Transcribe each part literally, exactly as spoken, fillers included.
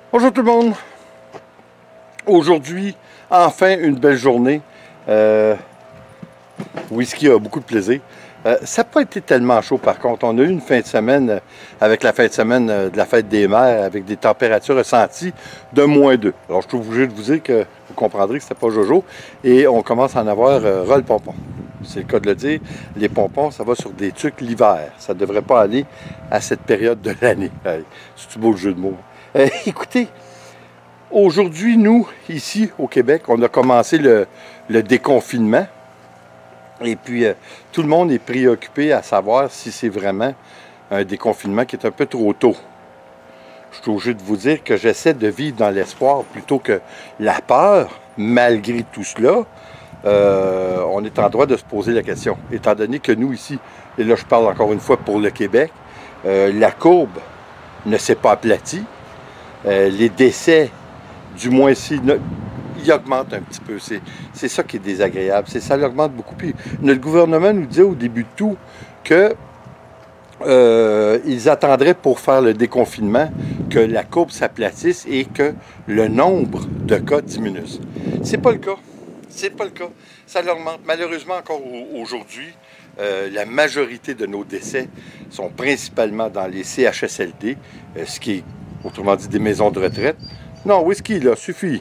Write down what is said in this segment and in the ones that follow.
Bonjour tout le monde. Aujourd'hui, enfin une belle journée. Euh, whisky a beaucoup de plaisir. Euh, ça n'a pas été tellement chaud par contre. On a eu une fin de semaine euh, avec la fin de semaine euh, de la fête des mères avec des températures ressenties de moins deux. Alors je suis obligé de vous dire que vous comprendrez que c'était pas Jojo. Et on commence à en avoir euh, ras le pompon. C'est le cas de le dire. Les pompons, ça va sur des trucs l'hiver. Ça ne devrait pas aller à cette période de l'année. Hey, c'est-tu beau le jeu de mots? Euh, écoutez, aujourd'hui, nous, ici au Québec, on a commencé le, le déconfinement. Et puis, euh, tout le monde est préoccupé à savoir si c'est vraiment un déconfinement qui est un peu trop tôt. Je suis obligé de vous dire que j'essaie de vivre dans l'espoir plutôt que la peur, malgré tout cela. Euh, on est en droit de se poser la question. Étant donné que nous, ici, et là je parle encore une fois pour le Québec, euh, la courbe ne s'est pas aplatie. Euh, les décès, du moins ici, ils augmentent un petit peu. C'est ça qui est désagréable. Ça augmente beaucoup. Puis notre gouvernement nous disait au début de tout que euh, ils attendraient pour faire le déconfinement que la courbe s'aplatisse et que le nombre de cas diminue. C'est pas le cas. C'est pas le cas. Ça augmente. Malheureusement, encore aujourd'hui, euh, la majorité de nos décès sont principalement dans les C H S L D, euh, ce qui est autrement dit des maisons de retraite. Non, whisky, là, suffit.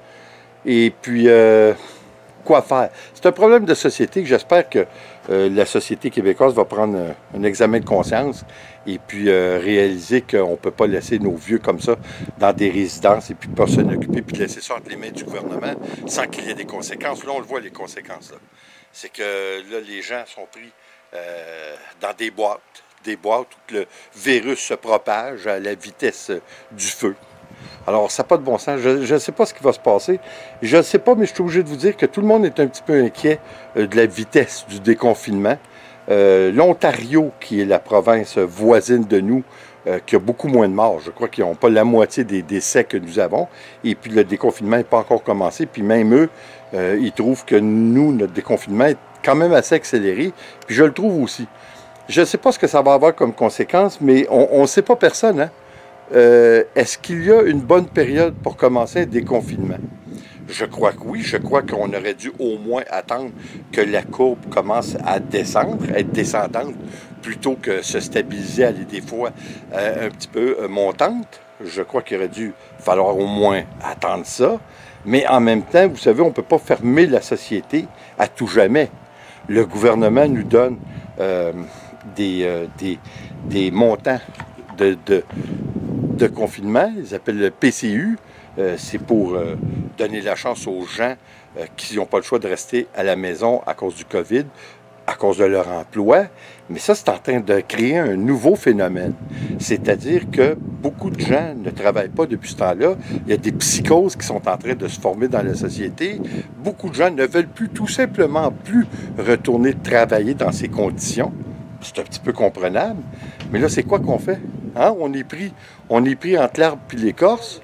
Et puis, euh, quoi faire? C'est un problème de société que j'espère que euh, la société québécoise va prendre un, un examen de conscience et puis euh, réaliser qu'on ne peut pas laisser nos vieux comme ça dans des résidences et puis pas s'en occuper puis laisser ça entre les mains du gouvernement sans qu'il y ait des conséquences. Là, on le voit, les conséquences. C'est que là, les gens sont pris euh, dans des boîtes. des boîtes où le virus se propage à la vitesse du feu. Alors, ça n'a pas de bon sens. Je ne sais pas ce qui va se passer. Je ne sais pas, mais je suis obligé de vous dire que tout le monde est un petit peu inquiet euh, de la vitesse du déconfinement. Euh, L'Ontario, qui est la province voisine de nous, euh, qui a beaucoup moins de morts. Je crois qu'ils n'ont pas la moitié des décès que nous avons. Et puis, le déconfinement n'est pas encore commencé. Puis même eux, euh, ils trouvent que nous, notre déconfinement est quand même assez accéléré. Puis je le trouve aussi. Je ne sais pas ce que ça va avoir comme conséquence, mais on ne sait pas personne. Hein? Euh, Est-ce qu'il y a une bonne période pour commencer un déconfinement? Je crois que oui. Je crois qu'on aurait dû au moins attendre que la courbe commence à descendre, à être descendante, plutôt que se stabiliser, aller des fois euh, un petit peu euh, montante. Je crois qu'il aurait dû falloir au moins attendre ça. Mais en même temps, vous savez, on ne peut pas fermer la société à tout jamais. Le gouvernement nous donne euh, Des, euh, des, des montants de, de, de confinement, ils appellent le P C U, euh, c'est pour euh, donner la chance aux gens euh, qui n'ont pas le choix de rester à la maison à cause du COVID, à cause de leur emploi, mais ça c'est en train de créer un nouveau phénomène, c'est-à-dire que beaucoup de gens ne travaillent pas depuis ce temps-là, il y a des psychoses qui sont en train de se former dans la société, beaucoup de gens ne veulent plus tout simplement plus retourner travailler dans ces conditions. C'est un petit peu comprenable. Mais là, c'est quoi qu'on fait? Hein? On est pris, on est pris entre l'arbre et l'écorce.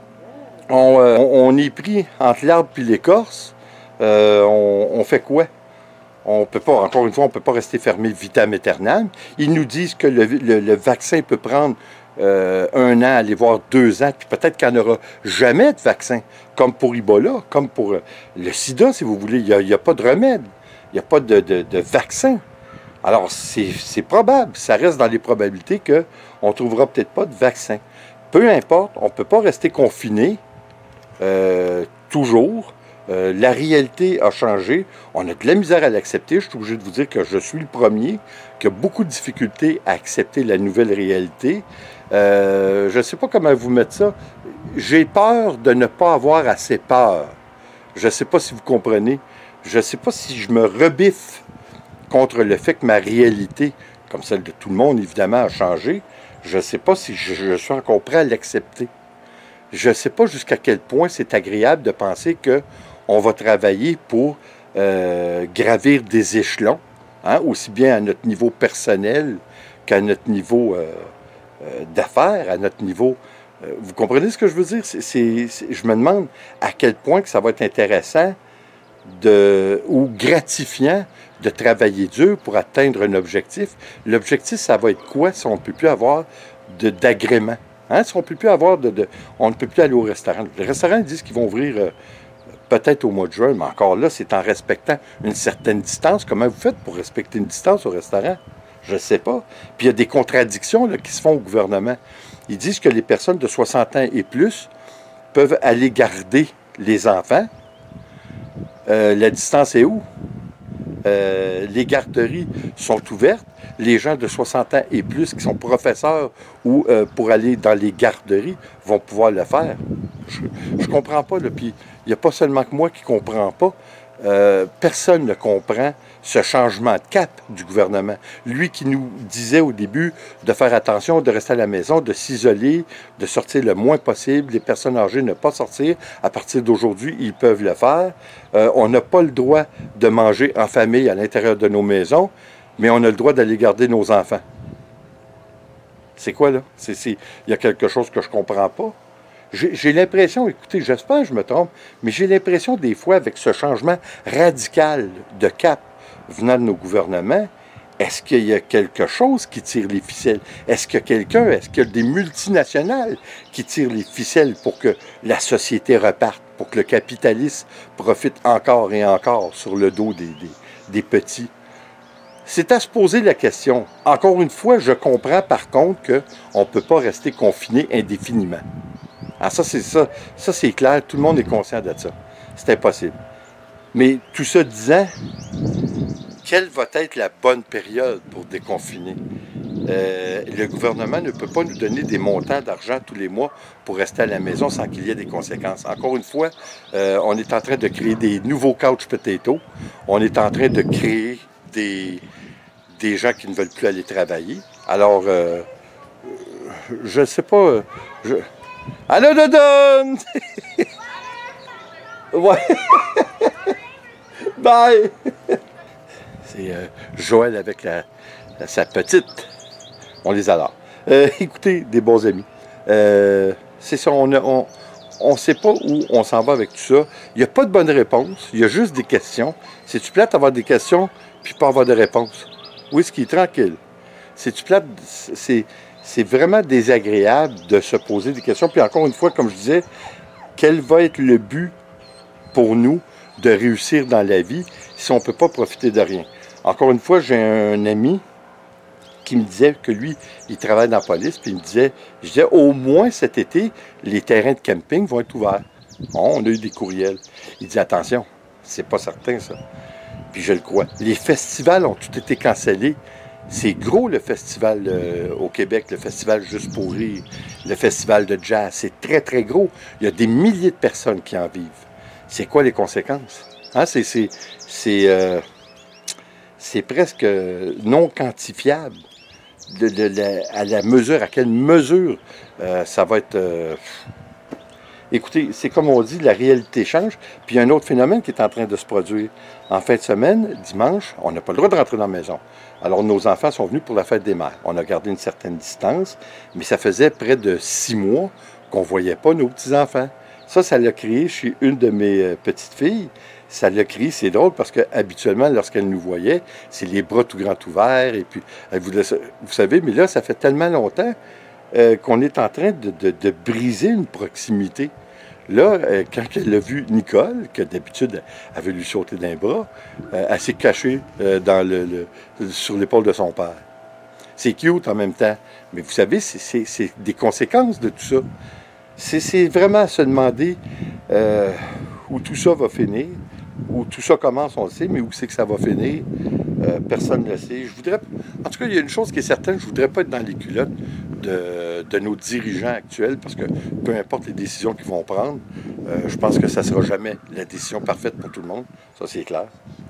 On, euh, on est pris entre l'arbre et l'écorce. Euh, on, on fait quoi? On peut pas, encore une fois, on ne peut pas rester fermé vitam aeternam. Ils nous disent que le, le, le vaccin peut prendre euh, un an, aller voir deux ans, puis peut-être qu'il n'y en aura jamais de vaccin, comme pour Ebola, comme pour euh, le sida, si vous voulez. Il n'y a, a pas de remède. Il n'y a pas de, de, de vaccin. Alors, c'est probable, ça reste dans les probabilités qu'on ne trouvera peut-être pas de vaccin. Peu importe, on ne peut pas rester confiné euh, toujours. Euh, la réalité a changé. On a de la misère à l'accepter. Je suis obligé de vous dire que je suis le premier qui a beaucoup de difficultés à accepter la nouvelle réalité. Euh, je ne sais pas comment vous mettre ça. J'ai peur de ne pas avoir assez peur. Je ne sais pas si vous comprenez. Je ne sais pas si je me rebiffe contre le fait que ma réalité, comme celle de tout le monde, évidemment, a changé. Je ne sais pas si je, je suis encore prêt à l'accepter. Je ne sais pas jusqu'à quel point c'est agréable de penser qu'on va travailler pour euh, gravir des échelons, hein, aussi bien à notre niveau personnel qu'à notre niveau euh, euh, d'affaires, à notre niveau... Euh, vous comprenez ce que je veux dire? C'est, c'est, c'est, je me demande à quel point que ça va être intéressant de, ou gratifiant de travailler dur pour atteindre un objectif. L'objectif, ça va être quoi si on ne peut plus avoir d'agrément? Hein? Si on peut plus avoir de, de, on ne peut plus aller au restaurant. Les restaurants disent qu'ils vont ouvrir euh, peut-être au mois de juin, mais encore là, c'est en respectant une certaine distance. Comment vous faites pour respecter une distance au restaurant? Je ne sais pas. Puis il y a des contradictions là, qui se font au gouvernement. Ils disent que les personnes de soixante ans et plus peuvent aller garder les enfants. Euh, la distance est où? Euh, les garderies sont ouvertes. Les gens de soixante ans et plus qui sont professeurs ou euh, pour aller dans les garderies vont pouvoir le faire. Je ne comprends pas. Là. Puis il n'y a pas seulement que moi qui ne comprends pas. Euh, personne ne comprend ce changement de cap du gouvernement. Lui qui nous disait au début de faire attention, de rester à la maison, de s'isoler, de sortir le moins possible, les personnes âgées ne pas sortir. À partir d'aujourd'hui, ils peuvent le faire. Euh, on n'a pas le droit de manger en famille à l'intérieur de nos maisons, mais on a le droit d'aller garder nos enfants. C'est quoi là? Il y a quelque chose que je ne comprends pas. J'ai l'impression, écoutez, j'espère que je me trompe, mais j'ai l'impression des fois avec ce changement radical de cap venant de nos gouvernements, est-ce qu'il y a quelque chose qui tire les ficelles? Est-ce qu'il y a quelqu'un, est-ce qu'il y a des multinationales qui tirent les ficelles pour que la société reparte, pour que le capitalisme profite encore et encore sur le dos des, des, des petits? C'est à se poser la question. Encore une fois, je comprends par contre qu'on ne peut pas rester confiné indéfiniment. Ah, ça, c'est ça. Ça, c'est clair. Tout le monde est conscient de ça. C'est impossible. Mais tout ça disant, quelle va être la bonne période pour déconfiner? Euh, le gouvernement ne peut pas nous donner des montants d'argent tous les mois pour rester à la maison sans qu'il y ait des conséquences. Encore une fois, euh, on est en train de créer des nouveaux couch potatoes. On est en train de créer des, des gens qui ne veulent plus aller travailler. Alors, euh, je ne sais pas... Je, Allô, Dodon! Ouais. Bye! C'est euh, Joël avec la, la, sa petite. On les adore. Euh, écoutez, des bons amis. Euh, c'est ça, on ne on, on sait pas où on s'en va avec tout ça. Il n'y a pas de bonne réponse. Il y a juste des questions. C'est-tu plate d'avoir des questions puis pas avoir de réponse? Oui, ce qui est tranquille. C'est-tu plate? C'est... C'est vraiment désagréable de se poser des questions. Puis encore une fois, comme je disais, quel va être le but pour nous de réussir dans la vie si on ne peut pas profiter de rien? Encore une fois, j'ai un ami qui me disait que lui, il travaille dans la police, puis il me disait, je disais, au moins cet été, les terrains de camping vont être ouverts. Bon, on a eu des courriels. Il dit, attention, c'est pas certain ça. Puis je le crois. Les festivals ont tous été cancellés. C'est gros le festival euh, au Québec, le festival Juste pour rire, le festival de jazz. C'est très, très gros. Il y a des milliers de personnes qui en vivent. C'est quoi les conséquences? Hein? C'est euh, presque non quantifiable de, de, de, à la mesure, à quelle mesure euh, ça va être... Euh... Écoutez, c'est comme on dit, la réalité change. Puis il y a un autre phénomène qui est en train de se produire. En fin de semaine, dimanche, on n'a pas le droit de rentrer dans la maison. Alors, nos enfants sont venus pour la fête des mères. On a gardé une certaine distance, mais ça faisait près de six mois qu'on ne voyait pas nos petits-enfants. Ça, ça l'a créé chez une de mes petites filles. Ça l'a créé, c'est drôle, parce qu'habituellement, lorsqu'elle nous voyait, c'est les bras tout grands ouverts, et puis, elle voulait, vous savez, mais là, ça fait tellement longtemps euh, qu'on est en train de, de, de briser une proximité. Là, euh, quand elle a vu Nicole, que d'habitude, elle veut lui sauter d'un bras, euh, elle s'est cachée euh, dans le, le, sur l'épaule de son père. C'est cute en même temps. Mais vous savez, c'est des conséquences de tout ça. C'est vraiment à se demander euh, où tout ça va finir, où tout ça commence, on le sait, mais où c'est que ça va finir, euh, personne ne le sait. Je voudrais, en tout cas, il y a une chose qui est certaine, je ne voudrais pas être dans les culottes de, de nos dirigeants actuels, parce que peu importe les décisions qu'ils vont prendre, euh, je pense que ça ne sera jamais la décision parfaite pour tout le monde. Ça, c'est clair.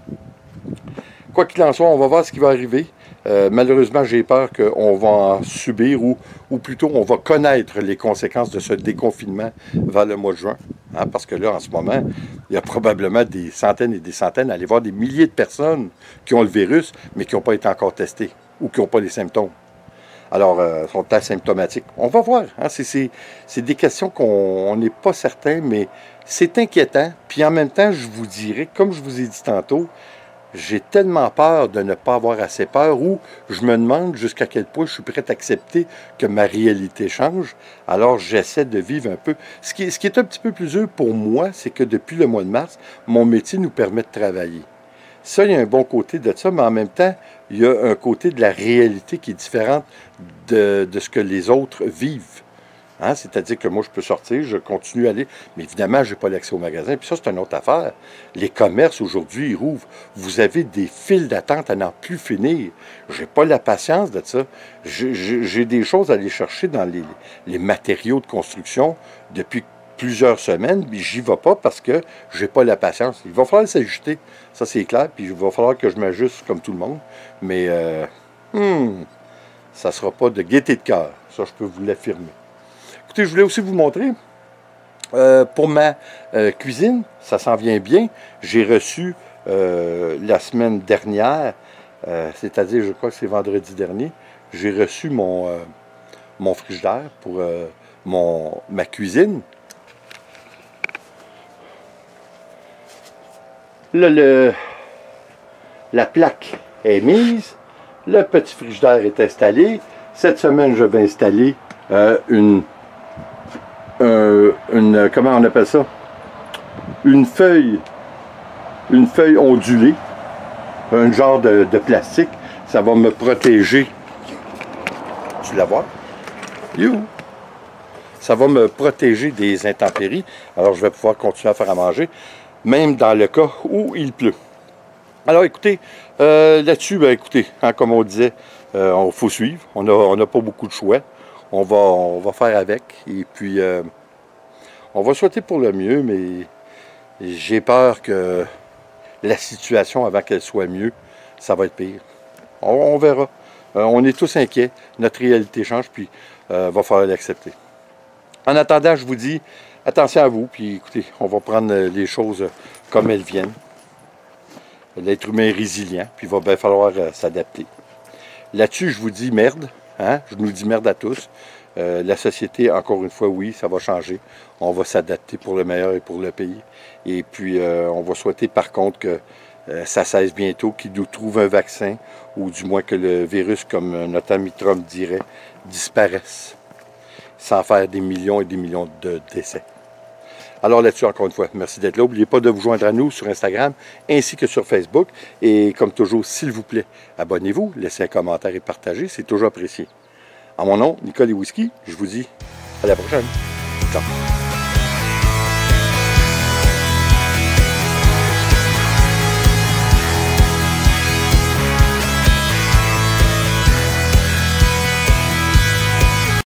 Quoi qu'il en soit, on va voir ce qui va arriver. Euh, malheureusement, j'ai peur qu'on va en subir, ou, ou plutôt on va connaître les conséquences de ce déconfinement vers le mois de juin. Hein, parce que là, en ce moment, il y a probablement des centaines et des centaines, allez voir des milliers de personnes qui ont le virus, mais qui n'ont pas été encore testées, ou qui n'ont pas les symptômes. Alors, euh, sont asymptomatiques. On va voir. Hein, c'est des questions qu'on n'est pas certain, mais c'est inquiétant. Puis en même temps, je vous dirais, comme je vous ai dit tantôt, j'ai tellement peur de ne pas avoir assez peur ou je me demande jusqu'à quel point je suis prêt à accepter que ma réalité change. Alors, j'essaie de vivre un peu. Ce qui, ce qui est un petit peu plus dur pour moi, c'est que depuis le mois de mars, mon métier nous permet de travailler. Ça, il y a un bon côté de ça, mais en même temps, il y a un côté de la réalité qui est différente de, de ce que les autres vivent. Hein? C'est-à-dire que moi, je peux sortir, je continue à aller, mais évidemment, je n'ai pas l'accès au magasin. Puis ça, c'est une autre affaire. Les commerces, aujourd'hui, ils rouvrent. Vous avez des files d'attente à n'en plus finir. Je n'ai pas la patience de ça. J'ai des choses à aller chercher dans les, les matériaux de construction depuis plusieurs semaines, puis j'y vais pas parce que j'ai pas la patience. Il va falloir s'ajuster, ça c'est clair, puis il va falloir que je m'ajuste comme tout le monde, mais euh, hmm, ça sera pas de gaieté de cœur, ça je peux vous l'affirmer. Écoutez, je voulais aussi vous montrer, euh, pour ma euh, cuisine, ça s'en vient bien, j'ai reçu euh, la semaine dernière, euh, c'est-à-dire je crois que c'est vendredi dernier, j'ai reçu mon, euh, mon frigidaire pour euh, mon, ma cuisine. Là, le, la plaque est mise, le petit frigidaire est installé. Cette semaine, je vais installer euh, une, euh, une, comment on appelle ça? Une feuille, une feuille ondulée, un genre de, de plastique. Ça va me protéger. Tu la vois? You! Ça va me protéger des intempéries. Alors, je vais pouvoir continuer à faire à manger, même dans le cas où il pleut. Alors écoutez, euh, là-dessus, ben, écoutez, hein, comme on disait, euh, on faut suivre, on n'a on a pas beaucoup de choix, on va, on va faire avec, et puis euh, on va souhaiter pour le mieux, mais j'ai peur que la situation, avant qu'elle soit mieux, ça va être pire. On, on verra. Euh, on est tous inquiets, notre réalité change, puis il euh, va falloir l'accepter. En attendant, je vous dis, attention à vous, puis écoutez, on va prendre les choses comme elles viennent. L'être humain est résilient, puis il va bien falloir euh, s'adapter. Là-dessus, je vous dis merde, hein? Je nous dis merde à tous. Euh, la société, encore une fois, oui, ça va changer. On va s'adapter pour le meilleur et pour le pays. Et puis, euh, on va souhaiter par contre que euh, ça cesse bientôt, qu'ils nous trouvent un vaccin, ou du moins que le virus, comme notre ami Trump dirait, disparaisse, sans faire des millions et des millions de décès. Alors là-dessus, encore une fois, merci d'être là. N'oubliez pas de vous joindre à nous sur Instagram ainsi que sur Facebook. Et comme toujours, s'il vous plaît, abonnez-vous, laissez un commentaire et partagez, c'est toujours apprécié. En mon nom, Nicole et Whisky, je vous dis à la prochaine. Ciao!